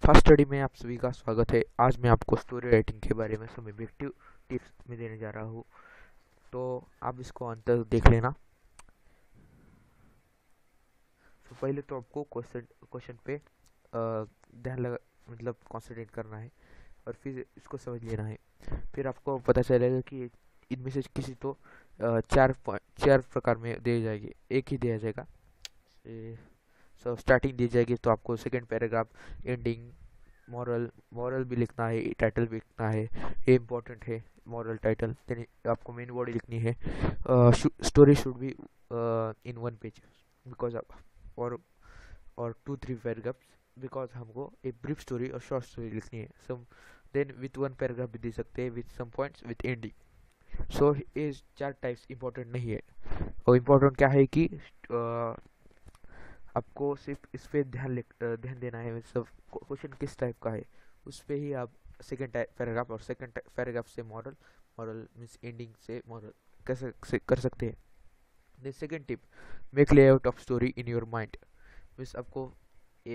Fast study में आप सभी का स्वागत है। आज मैं आपको स्टोरी राइटिंग के बारे में some objective टिप्स में देने जा रहा हूँ, तो आप इसको अंत तक देख लेना। तो पहले तो आपको क्वेश्चन पे ध्यान लगा मतलब कंसंट्रेट करना है और फिर इसको समझ लेना है। फिर आपको पता चलेगा कि इनमें से किसी तो चार प्रकार में दिए जाएंगे, एक ही दिया जाएगा। सो स्टार्टिंग दी जाएगी तो आपको second paragraph, ending, moral moral भी लिखना है, टाइटल भी लिखना है, ये इम्पोर्टेंट है। मॉरल टाइटल, देन आपको मेन बॉडी लिखनी है। Story should be in one page because और और 2-3 पैराग्राफ्स बिकॉज हमको एक ब्रीफ स्टोरी और शॉर्ट स्टोरी लिखनी है। Some then with one paragraph भी दे सकते हैं with some points with ending. So ये चार टाइप्स इम्पोर्टेंट नहीं है। और इम्पोर्टेंट क्या है कि आपको सिर्फ इस पे ध्यान देना है। सब क्वेश्चन किस टाइप का है उस पे ही आप सेकंड पैराग्राफ और सेकंड पैराग्राफ से मॉरल, मॉरल मीन्स एंडिंग से मॉरल कर सकते हैं। The second tip, make layout of story in your mind. Means आपको ये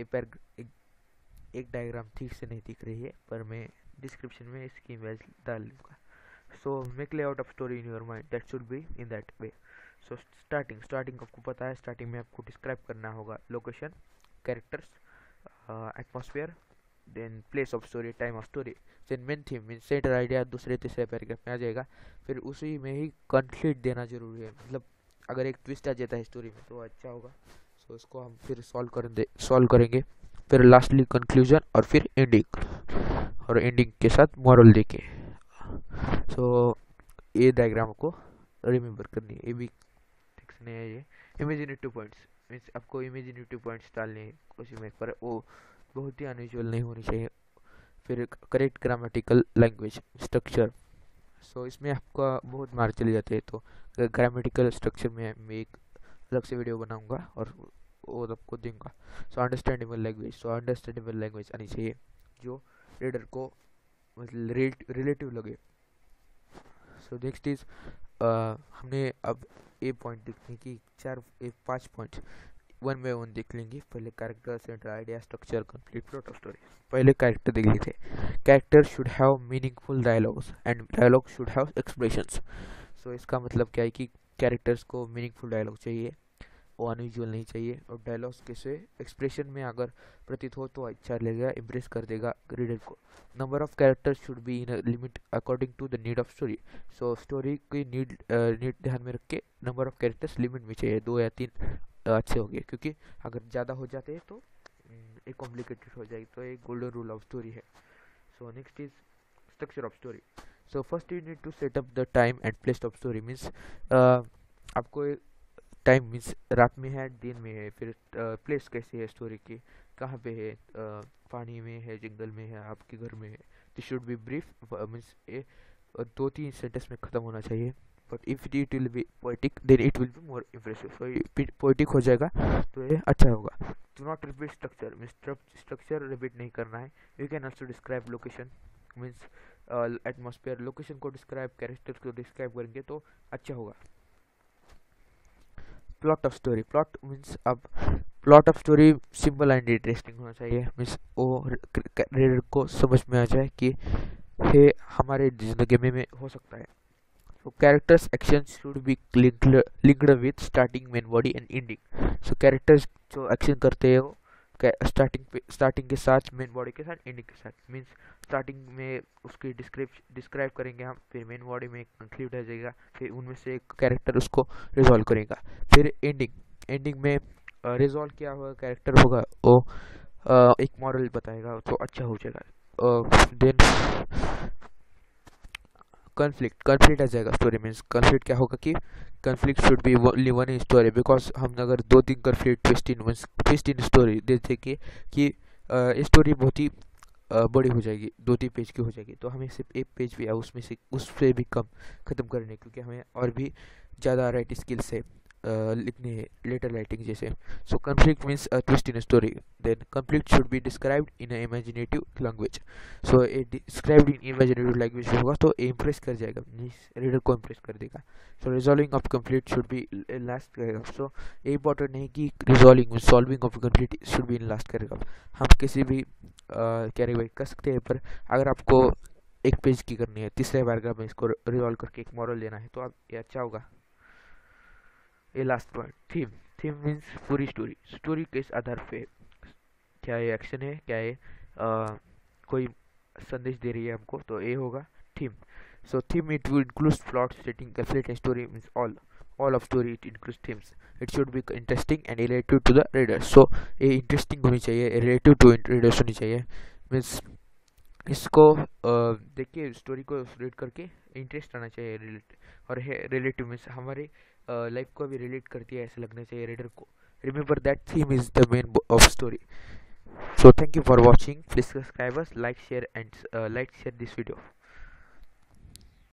एक डायग्राम ठीक से नहीं दिख रही है पर मैं डिस्क्रिप्शन में इसकी इमेज डाल दूंगा। So make layout of story in your mind, that should be in that way. So starting आपको पता है, स्टार्टिंग में आपको डिस्क्राइब करना होगा location, characters, atmosphere, then place of story, time of story, then main theme mean centre idea दूसरे तीसरे paragraph में आ जाएगा। फिर उसी में ही कंक्लूड देना जरूरी है, मतलब अगर एक ट्विस्ट आ जाता है स्टोरी में तो अच्छा होगा। सो इसको हम फिर सॉल्व करेंगे। फिर लास्टली कंक्लूजन और फिर एंडिंग, और एंडिंग के साथ मॉरल देके। सो ये डायग्राम को रिमेम्बर करनी है, ये भी नहीं है। ये इमेजिनेटिव पॉइंट्स मीन्स आपको इमेजिनेटिव पॉइंट्स डालने हैं उसी में, पर वो बहुत ही अनयूजुअल नहीं होनी चाहिए। फिर correct grammatical language structure. So इसमें आपका बहुत मार्क चले जाते हैं, तो ग्रामेटिकल स्ट्रक्चर में मैं एक अलग से वीडियो बनाऊंगा और वो आपको दूंगा। So understandable language, understandable language आनी चाहिए जो रीडर को मतलब रिलेटिव लगे। सो नेक्स्ट इज हमने अब ए पॉइंट देखने की 5 पॉइंट वन बाय वन देख लेंगे। पहले character, centre idea, structure, complete plot of story. पहले कैरेक्टर देख लेते हैं। Character should have meaningful dialogues and dialogue should have expressions. So इसका मतलब क्या है कि कैरेक्टर्स को मीनिंगफुल डायलॉग चाहिए, वो अनयूजुअल नहीं चाहिए, और डायलॉग्स कैसे एक्सप्रेशन में अगर प्रतीत हो तो अच्छा लगेगा, इम्प्रेस कर देगा रीडर को। Number of characters should be in limit according to the need of story. So story की नीड ध्यान में रख के नंबर ऑफ कैरेक्टर्स लिमिट में चाहिए, 2 या 3 अच्छे हो गए, क्योंकि अगर ज़्यादा हो जाते हैं तो एक कॉम्प्लिकेटेड हो जाएगी। तो एक गोल्डन रूल ऑफ स्टोरी है। So next is structure of story. So first you need to set up the time and place of story. Means आपको टाइम मीन्स रात में है, दिन में है, फिर प्लेस कैसी है स्टोरी की, कहाँ पे है, पानी में है, जंगल में है, आपके घर में है। This should be brief means 2-3 sentence में ख़त्म होना चाहिए। But if it will be poetic then it will be more impressive. So poetic हो जाएगा तो ये अच्छा होगा। Do not repeat structure means structure repeat नहीं करना है। You can also describe location means atmosphere, location को डिस्क्राइब, कैरेक्टर्स को डिस्क्राइब करेंगे तो अच्छा होगा। Plot of story, plot means अब plot of story simple and interesting होना चाहिए। मीन्स वो रीडर को समझ में आ जाए कि ये हमारे जिंदगी में हो सकता है। So characters action should be linked with starting, main body and ending. So characters जो एक्शन करते हैं वो स्टार्टिंग के साथ, मेन बॉडी के साथ, एंडिंग के साथ। मीन्स स्टार्टिंग में उसकी डिस्क्राइब करेंगे हम, फिर मेन बॉडी में कंक्लूड हो जाएगा, फिर उनमें से एक कैरेक्टर उसको रिजॉल्व करेगा। फिर एंडिंग में रिजॉल्व किया हुआ कैरेक्टर होगा वो एक मॉरल बताएगा तो अच्छा हो जाएगा। देन कॉन्फ्लिक्ट आ जाएगा स्टोरी। मीन्स कॉन्फ्लिक्ट क्या होगा कि conflict should be only one in story, because हम अगर 2-3 कॉन्फ्लिक्ट ट्विस्ट इन स्टोरी देते कि स्टोरी बहुत ही बड़ी हो जाएगी, 2-3 पेज की हो जाएगी, तो हमें सिर्फ एक पेज भी उसमें से उससे भी कम ख़त्म करने, क्योंकि हमें और भी ज़्यादा राइटिंग स्किल्स है लिखनी है, लेटर राइटिंग जैसे। So conflict means twist in story. Then conflict should be described in imaginative language. So ये डिस्क्राइब्ड इन इमेजिनेटिव लैंग्वेज होगा तो इम्प्रेस कर जाएगा, रीडर को इम्प्रेस कर देगा। So resolving of conflict should be last करेगा। सो ये इंपॉर्टेंट नहीं कि resolving solving of conflict should be in last करेगा। हम किसी भी कैरी बैक कर सकते हैं, पर अगर आपको एक पेज की करनी है, तीसरे पैराग्राफ में इसको रिवॉल्व करके एक मॉरल देना है, तो आप ये अच्छा होगा। ये last point, theme. Theme means पूरी स्टोरी, स्टोरी किस आधार पे, क्या ये एक्शन है, क्या ये कोई संदेश दे रही है हमको, तो ये होगा theme. So theme it will include plot, setting, conflict, and story means all of story it includes themes. It should be interesting and related to the reader. So ये interesting होनी चाहिए, relative to readers होनी चाहिए, means इसको देखिए story को read करके interest आना चाहिए, रिलेट, और रिलेटिव मीन्स हमारे लाइफ को भी रिलेट करती है ऐसे लगना चाहिए रीडर को। Remember that theme is the main of story. So thank you for watching. Please subscribe us, like, share, and share this video.